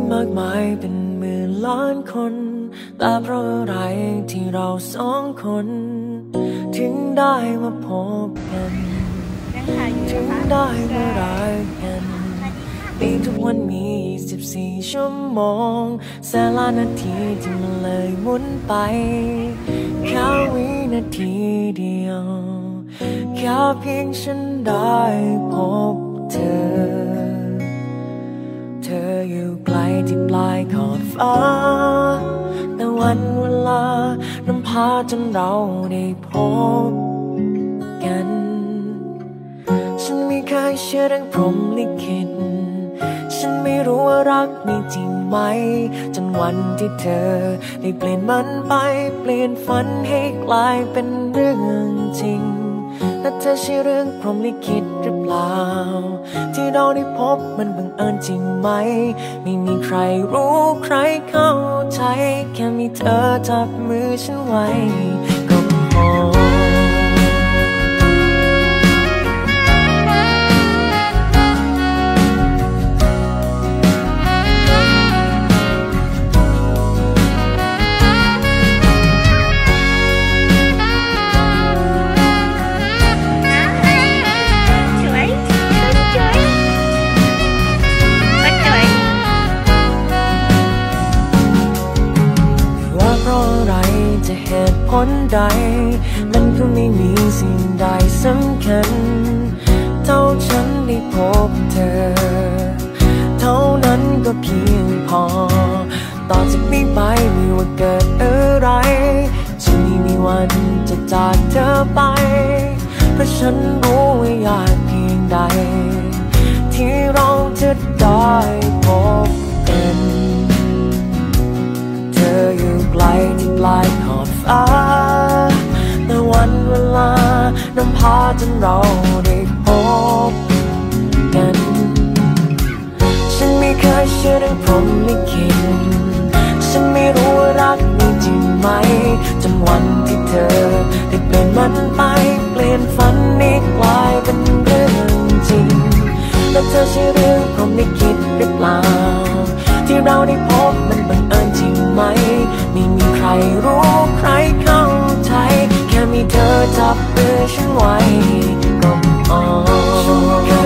มากมายเป็นหมื่นล้านคนแต่เพราะอะไรที่เราสองคนถึงได้มาพบกันถึงได้มารักกันปีทุกวันมี24 ชั่วโมงแสนล้านนาทีที่มันเลยหมุนไปแค่วินาทีเดียวแค่เพียงฉันได้พบเธออยู่ไกลที่ปลายขอบฟ้าแต่วันเวลานำพาจนเราได้พบกันฉันไม่เคยเชื่อเรื่องพรหมลิขิตฉันไม่รู้ว่ารักมีจริงไหมจนวันที่เธอได้เปลี่ยนมันไปเปลี่ยนฝันให้กลายเป็นเรื่องจริงและเธอใช่เรื่องพรหมลิขิตหรือเปล่าที่เราได้พบมันบังเอิญจริงไหมไม่มีใครรู้ใครเข้าใจแค่มีเธอจับมือฉันไว้ก็พอเหตุผลใดมันก็ไม่มีสิ่งใดสำคัญเท่าฉันได้พบเธอเท่านั้นก็เพียงพอต่อจากนี้ไปไม่ว่าเกิดอะไรฉันไม่มีวันจะจากเธอไปเพราะฉันรู้ว่ายากเพียงใดที่เราจะได้พบกันเธออยู่ไกลที่ปลายขอบฟ้าแต่วันเวลานำพาจนเราได้พบกันฉันไม่เคยเชื่อเรื่องพรหมลิขิตฉันไม่รู้ว่ารักมีจริงไหมจนวันที่เธอได้เปลี่ยนมันไปเปลี่ยนฝันนี้กลายเป็นเรื่องจริงและเธอใช่เรื่องพรหมลิขิตหรือเปล่าที่เราได้พบมันบังเอิญจริงไหมไม่มีใครรู้ใครเข้าใจแค่มีเธอจับมือฉันไว้ก็พอ